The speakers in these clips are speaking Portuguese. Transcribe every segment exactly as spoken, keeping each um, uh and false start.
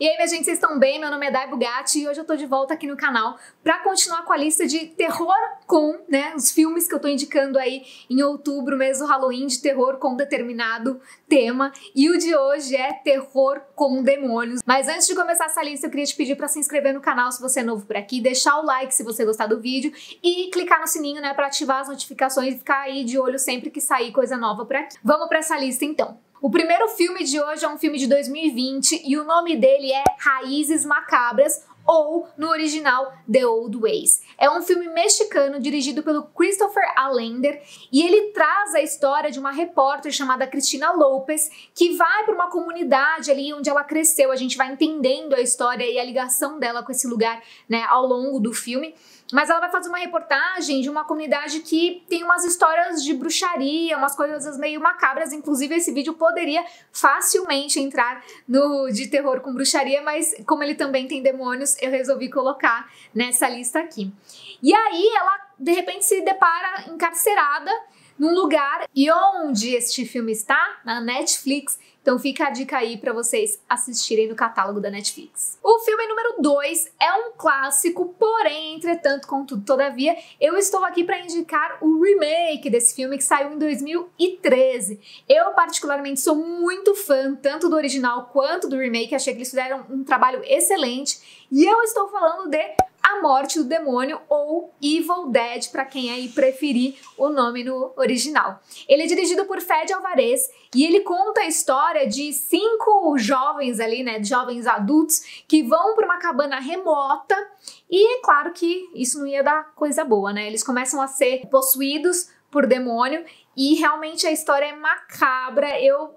E aí, minha gente, vocês estão bem? Meu nome é Dai Bugatti e hoje eu tô de volta aqui no canal pra continuar com a lista de terror com, né, os filmes que eu tô indicando aí em outubro, mês do Halloween, de terror com determinado tema. E o de hoje é terror com demônios. Mas antes de começar essa lista, eu queria te pedir pra se inscrever no canal se você é novo por aqui, deixar o like se você gostar do vídeo e clicar no sininho, né, pra ativar as notificações e ficar aí de olho sempre que sair coisa nova por aqui. Vamos pra essa lista então. O primeiro filme de hoje é um filme de dois mil e vinte e o nome dele é Raízes Macabras, ou, no original, The Old Ways. É um filme mexicano dirigido pelo Christopher Allender e ele traz a história de uma repórter chamada Cristina Lopes que vai para uma comunidade ali onde ela cresceu. A gente vai entendendo a história e a ligação dela com esse lugar, né, ao longo do filme. Mas ela vai fazer uma reportagem de uma comunidade que tem umas histórias de bruxaria, umas coisas meio macabras. Inclusive, esse vídeo poderia facilmente entrar no de terror com bruxaria, mas como ele também tem demônios, eu resolvi colocar nessa lista aqui. E aí, ela, de repente, se depara encarcerada num lugar. E onde este filme está? Na Netflix. Então fica a dica aí pra vocês assistirem no catálogo da Netflix. O filme número dois é um clássico, porém, entretanto, contudo, todavia, eu estou aqui para indicar o remake desse filme que saiu em dois mil e treze. Eu, particularmente, sou muito fã tanto do original quanto do remake, achei que eles fizeram um trabalho excelente e eu estou falando de A Morte do Demônio, ou Evil Dead, para quem aí preferir o nome no original. Ele é dirigido por Fede Alvarez e ele conta a história de cinco jovens ali, né, jovens adultos, que vão para uma cabana remota e é claro que isso não ia dar coisa boa, né? Eles começam a ser possuídos por demônio e realmente a história é macabra. Eu...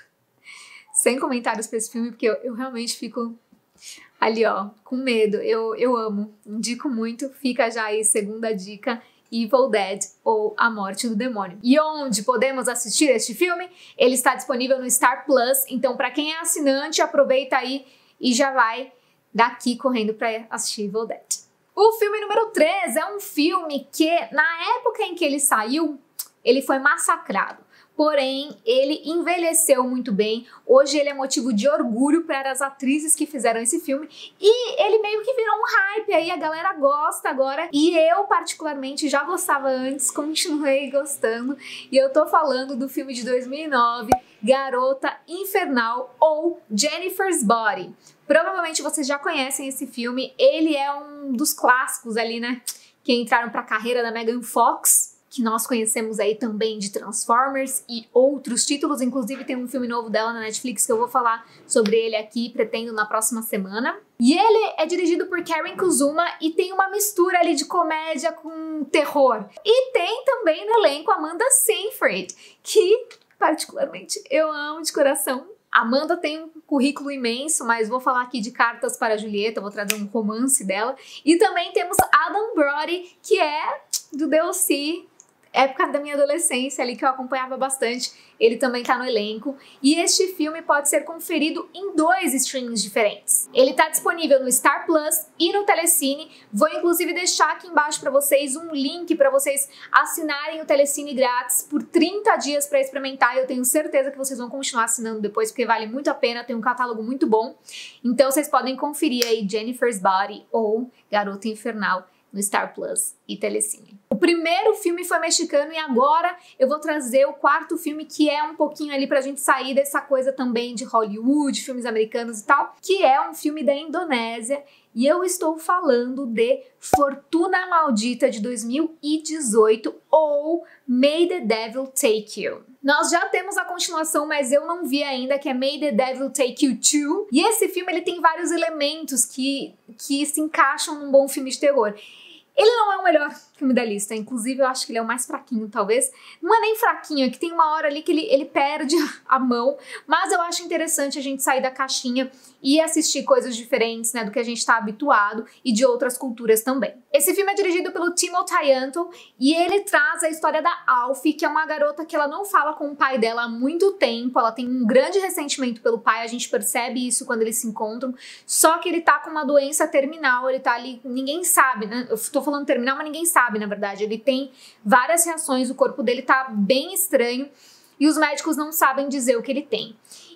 Sem comentários para esse filme, porque eu, eu realmente fico... ali, ó, com medo. Eu, eu amo, indico muito. Fica já aí, segunda dica, Evil Dead, ou A Morte do Demônio. E onde podemos assistir este filme? Ele está disponível no Star Plus, então para quem é assinante, aproveita aí e já vai daqui correndo para assistir Evil Dead. O filme número três é um filme que, na época em que ele saiu, ele foi massacrado. Porém, ele envelheceu muito bem. Hoje ele é motivo de orgulho para as atrizes que fizeram esse filme. E ele meio que virou um hype aí, a galera gosta agora. E eu, particularmente, já gostava antes, continuei gostando. E eu tô falando do filme de dois mil e nove, Garota Infernal, ou Jennifer's Body. Provavelmente vocês já conhecem esse filme. Ele é um dos clássicos ali, né, que entraram para a carreira da Megan Fox, que nós conhecemos aí também de Transformers e outros títulos. Inclusive tem um filme novo dela na Netflix que eu vou falar sobre ele aqui, pretendo na próxima semana. E ele é dirigido por Karen Kuzuma e tem uma mistura ali de comédia com terror. E tem também no elenco Amanda Seyfried, que particularmente eu amo de coração. Amanda tem um currículo imenso, mas vou falar aqui de Cartas para Julieta, vou trazer um romance dela. E também temos Adam Brody, que é do D L C, época da minha adolescência ali que eu acompanhava bastante. Ele também tá no elenco. E este filme pode ser conferido em dois streams diferentes. Ele tá disponível no Star Plus e no Telecine. Vou inclusive deixar aqui embaixo para vocês um link para vocês assinarem o Telecine grátis por trinta dias para experimentar. Eu tenho certeza que vocês vão continuar assinando depois, porque vale muito a pena, tem um catálogo muito bom. Então vocês podem conferir aí Jennifer's Body ou Garota Infernal no Star Plus e Telecine. O primeiro filme foi mexicano e agora eu vou trazer o quarto filme, que é um pouquinho ali pra gente sair dessa coisa também de Hollywood, filmes americanos e tal, que é um filme da Indonésia e eu estou falando de Fortuna Maldita de dois mil e dezoito, ou May the Devil Take You. Nós já temos a continuação, mas eu não vi ainda, que é May the Devil Take You dois. E esse filme ele tem vários elementos que, que se encaixam num bom filme de terror. Ele não é o melhor filme da lista, inclusive eu acho que ele é o mais fraquinho, talvez. Não é nem fraquinho, é que tem uma hora ali que ele, ele perde a mão, mas eu acho interessante a gente sair da caixinha e assistir coisas diferentes, né, do que a gente está habituado e de outras culturas também. Esse filme é dirigido pelo Timo Tayanto e ele traz a história da Alfie, que é uma garota que ela não fala com o pai dela há muito tempo, ela tem um grande ressentimento pelo pai, a gente percebe isso quando eles se encontram, só que ele tá com uma doença terminal, ele tá ali, ninguém sabe, né, eu tô falando terminal, mas ninguém sabe, na verdade, ele tem várias reações, o corpo dele tá bem estranho e os médicos não sabem dizer o que ele tem.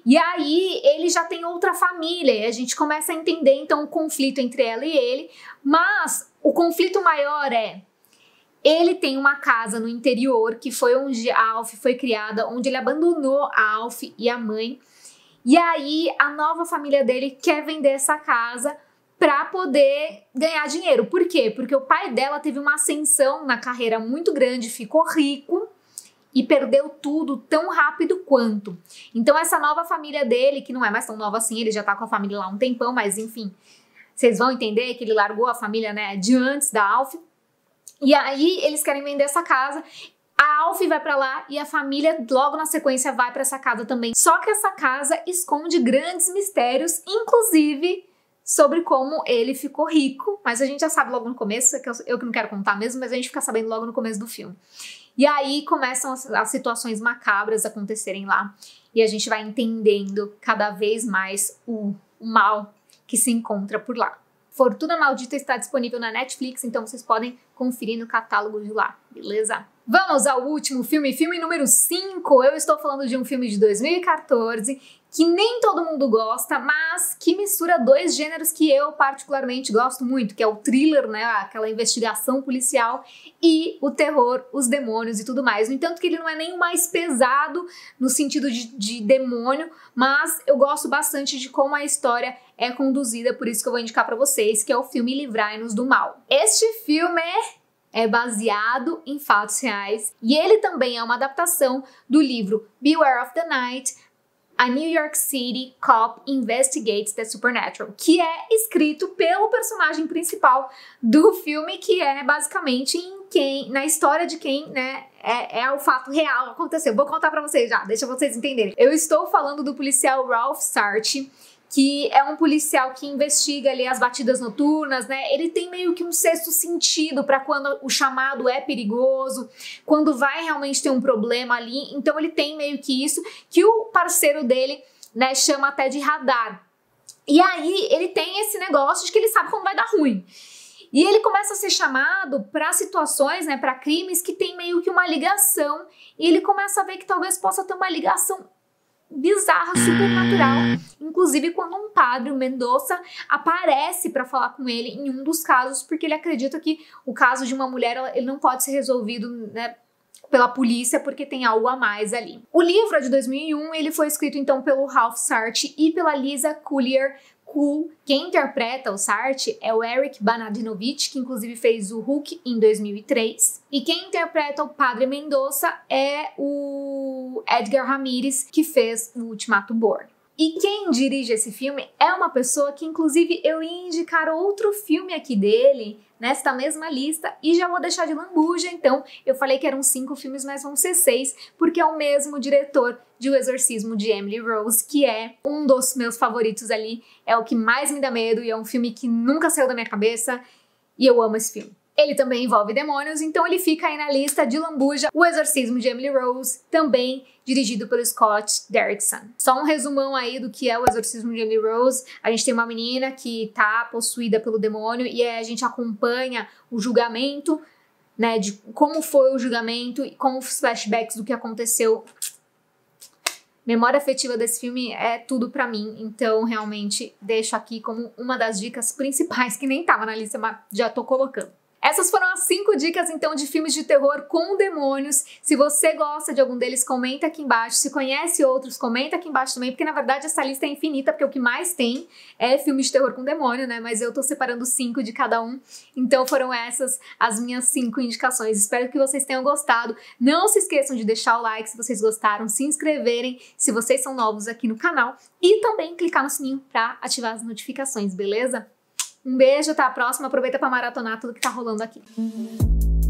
E aí ele já tem outra família e a gente começa a entender então o conflito entre ela e ele, mas o conflito maior é ele tem uma casa no interior que foi onde a Alfie foi criada, onde ele abandonou a Alfie e a mãe. E aí a nova família dele quer vender essa casa para poder ganhar dinheiro. Por quê? Porque o pai dela teve uma ascensão na carreira muito grande, ficou rico e perdeu tudo tão rápido quanto. Então essa nova família dele, que não é mais tão nova assim, ele já tá com a família lá há um tempão, mas enfim, vocês vão entender que ele largou a família, né, de antes da Alfie. E aí eles querem vender essa casa. A Alfie vai pra lá e a família logo na sequência vai pra essa casa também. Só que essa casa esconde grandes mistérios, inclusive sobre como ele ficou rico. Mas a gente já sabe logo no começo, que eu, eu que não quero contar mesmo, mas a gente fica sabendo logo no começo do filme. E aí começam as, as situações macabras acontecerem lá. E a gente vai entendendo cada vez mais o, o mal que se encontra por lá. Fortuna Maldita está disponível na Netflix, então vocês podem conferir no catálogo de lá, beleza? Vamos ao último filme, filme número cinco. Eu estou falando de um filme de dois mil e quatorze que nem todo mundo gosta, mas que mistura dois gêneros que eu particularmente gosto muito, que é o thriller, né, aquela investigação policial, e o terror, os demônios e tudo mais. No entanto que ele não é nem o mais pesado no sentido de, de demônio, mas eu gosto bastante de como a história é conduzida, por isso que eu vou indicar pra vocês, que é o filme Livrai-nos do Mal. Este filme é baseado em fatos reais e ele também é uma adaptação do livro Beware of the Night, A New York City Cop Investigates the Supernatural, que é escrito pelo personagem principal do filme, que é basicamente em quem, na história de quem, né, é, é o fato real aconteceu. Vou contar pra vocês já, deixa vocês entenderem. Eu estou falando do policial Ralph Sarti, que é um policial que investiga ali as batidas noturnas, né? Ele tem meio que um sexto sentido para quando o chamado é perigoso, quando vai realmente ter um problema ali. Então ele tem meio que isso, que o parceiro dele, né, chama até de radar. E aí ele tem esse negócio de que ele sabe quando vai dar ruim. E ele começa a ser chamado para situações, né, para crimes que tem meio que uma ligação. E ele começa a ver que talvez possa ter uma ligação bizarra, supernatural, inclusive quando um padre, o Mendoza, aparece para falar com ele em um dos casos, porque ele acredita que o caso de uma mulher ele não pode ser resolvido, né, pela polícia, porque tem algo a mais ali. O livro é de dois mil e um, ele foi escrito então pelo Ralph Sarti e pela Lisa Collier Cool. Quem interpreta o Sarti é o Eric Banadinovich, que inclusive fez o Hulk em dois mil e três. E quem interpreta o Padre Mendoza é o Edgar Ramirez, que fez o Ultimato Born. E quem dirige esse filme é uma pessoa que inclusive eu ia indicar outro filme aqui dele, nesta mesma lista, e já vou deixar de lambuja, então eu falei que eram cinco filmes, mas vão ser seis, porque é o mesmo diretor de O Exorcismo de Emily Rose, que é um dos meus favoritos ali, é o que mais me dá medo, e é um filme que nunca saiu da minha cabeça, e eu amo esse filme. Ele também envolve demônios, então ele fica aí na lista de lambuja. O Exorcismo de Emily Rose, também dirigido pelo Scott Derrickson. Só um resumão aí do que é o Exorcismo de Emily Rose. A gente tem uma menina que tá possuída pelo demônio e a gente acompanha o julgamento, né, de como foi o julgamento e com os flashbacks do que aconteceu. Memória afetiva desse filme é tudo pra mim, então realmente deixo aqui como uma das dicas principais, que nem tava na lista, mas já tô colocando. Essas foram as cinco dicas, então, de filmes de terror com demônios. Se você gosta de algum deles, comenta aqui embaixo. Se conhece outros, comenta aqui embaixo também, porque, na verdade, essa lista é infinita, porque o que mais tem é filmes de terror com demônio, né? Mas eu tô separando cinco de cada um. Então, foram essas as minhas cinco indicações. Espero que vocês tenham gostado. Não se esqueçam de deixar o like se vocês gostaram, se inscreverem se vocês são novos aqui no canal e também clicar no sininho pra ativar as notificações, beleza? Um beijo, até a próxima. Aproveita para maratonar tudo que tá rolando aqui.